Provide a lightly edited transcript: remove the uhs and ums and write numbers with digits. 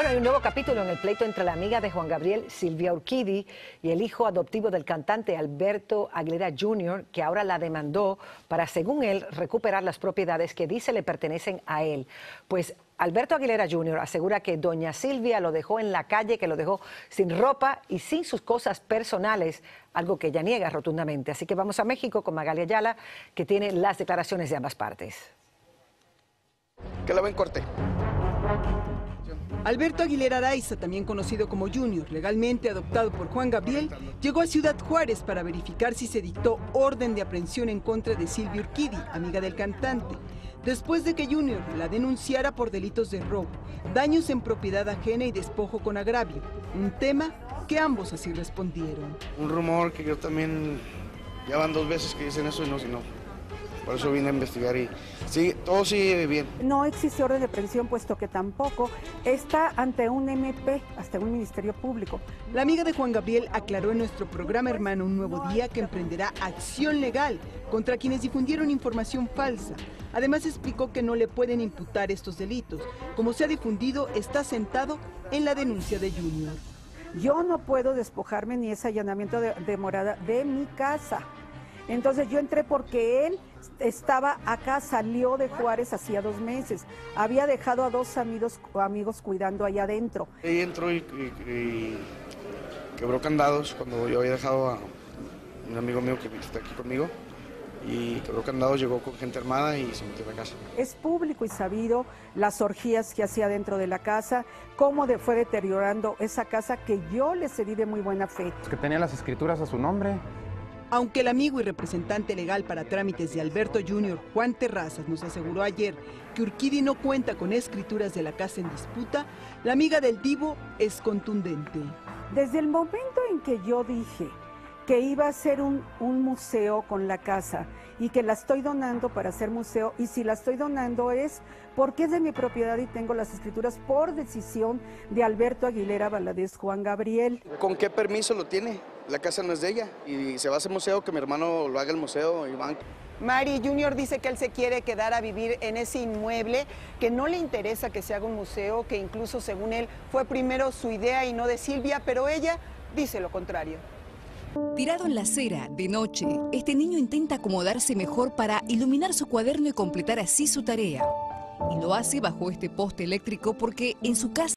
Bueno, hay un nuevo capítulo en el pleito entre la amiga de Juan Gabriel, Silvia Urquidi, y el hijo adoptivo del cantante Alberto Aguilera Jr., que ahora la demandó para, según él, recuperar las propiedades que dice le pertenecen a él. Pues Alberto Aguilera Jr. asegura que doña Silvia lo dejó en la calle, que lo dejó sin ropa y sin sus cosas personales, algo que ella niega rotundamente. Así que vamos a México con Magalia Ayala, que tiene las declaraciones de ambas partes. Que la ven corte. Alberto Aguilera Araiza, también conocido como Junior, legalmente adoptado por Juan Gabriel, llegó a Ciudad Juárez para verificar si se dictó orden de aprehensión en contra de Silvia Urquidi, amiga del cantante, después de que Junior la denunciara por delitos de robo, daños en propiedad ajena y despojo con agravio, un tema que ambos así respondieron. Un rumor que yo también, ya van 2 veces que dicen eso y no. Por eso vine a investigar y sí, todo sigue bien. No existe orden de aprehensión, puesto que tampoco está ante un MP, hasta un Ministerio Público. La amiga de Juan Gabriel aclaró en nuestro programa hermano Un Nuevo Día que emprenderá acción legal contra quienes difundieron información falsa. Además explicó que no le pueden imputar estos delitos. Como se ha difundido, está sentado en la denuncia de Junior. Yo no puedo despojarme ni ese allanamiento de morada de mi casa. Entonces yo entré porque él estaba acá, salió de Juárez hacía 2 meses. Había dejado a 2 amigos cuidando allá adentro. Ella entró y quebró candados cuando yo había dejado a un amigo mío que está aquí conmigo. Y quebró candados, llegó con gente armada y se metió en la casa. Es público y sabido las orgías que hacía dentro de la casa, cómo fue deteriorando esa casa que yo le cedí de muy buena fe. Que tenía las escrituras a su nombre. Aunque el amigo y representante legal para trámites de Alberto Jr., Juan Terrazas, nos aseguró ayer que Urquidi no cuenta con escrituras de la casa en disputa, la amiga del divo es contundente. Desde el momento en que yo dije que iba a ser un museo con la casa y que la estoy donando para hacer museo, y si la estoy donando es porque es de mi propiedad y tengo las escrituras por decisión de Alberto Aguilera Valadez Juan Gabriel. ¿Con qué permiso lo tiene? La casa no es de ella y se va a hacer museo, que mi hermano lo haga el museo, Iván. Mari Junior dice que él se quiere quedar a vivir en ese inmueble, que no le interesa que se haga un museo, que incluso según él fue primero su idea y no de Silvia, pero ella dice lo contrario. Tirado en la acera, de noche, este niño intenta acomodarse mejor para iluminar su cuaderno y completar así su tarea. Y lo hace bajo este poste eléctrico porque en su casa